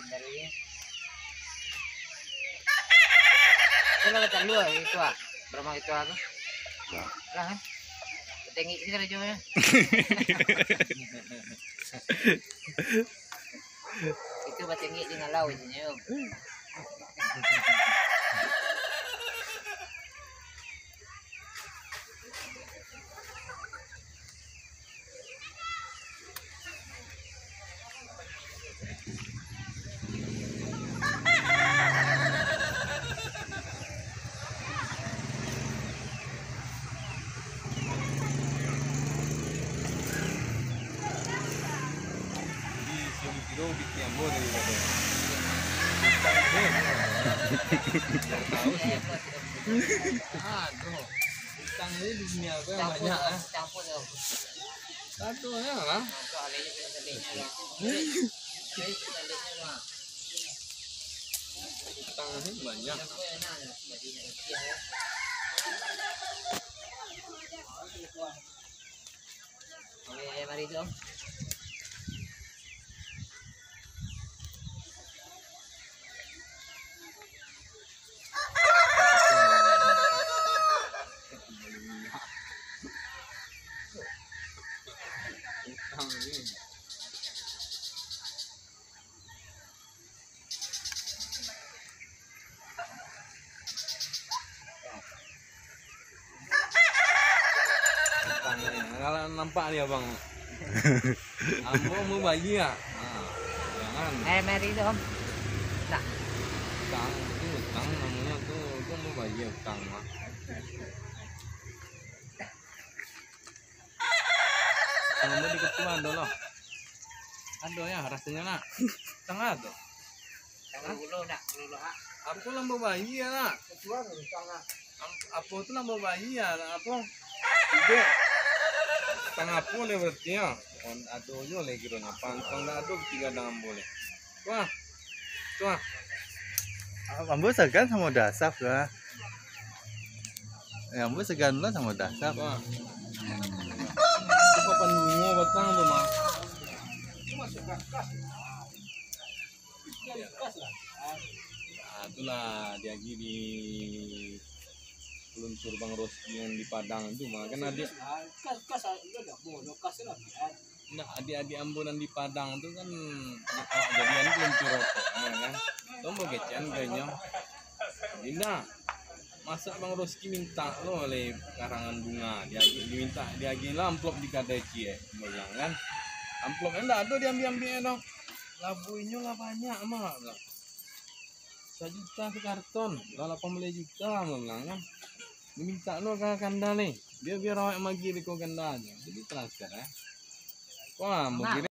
dari ini. Kalau kata lu itu berapa itu aku? Lah kan? Tinggi sih kan jauhnya. Itu batengi di ngalau isinya yuk. Kilo bikin ambo dari tadi. Aduh, utang ini di sini apa yang banyak ah? Campur dong. Satu ya lah. Soalnya sedihnya lah. Sedihnya lah. Utang ini banyak. Oke, mari dong. Utang ini. Kalau nampak nih abang, ambo mau bayi ya, jangan. Mari dong. Nah, Utang itu utang namanya tuh mau bayi utang mah. Kamu di ketua ada loh, ada ya rasanya nak, tengah tuh. jangan dulu nak, dulu ah. Aku lambo bayi ya nak, Ketua dulu tengah. apa tuh lambo bayi ya, apa? Tiga. Tengah pun ya berarti ya. On aduh yo lagi kiranya pantang dah aduh tiga dengan boleh. Wah. Wah. Ambo segan sama dasap lah. Ambo segan lah sama dasap. Wah. Apa panungo batang tuh mah. Nah, itulah dia lagi di peluncur Bang Roski yang di Padang itu mah kan adik nah adik-adik ambunan di Padang itu kan jadian peluncur rokok kan tombol kecian kayaknya Dinda masa Bang Roski minta lo oleh karangan bunga dia diminta dia gila amplop di kadeci bilang kan amplopnya enggak ada diambil dong labuinnya lah banyak mah 1 juta ke karton lah 18 juta bilang kan diminta lo ke kanda nih dia biar awak magi di kanda aja jadi transfer ya wah mau kirim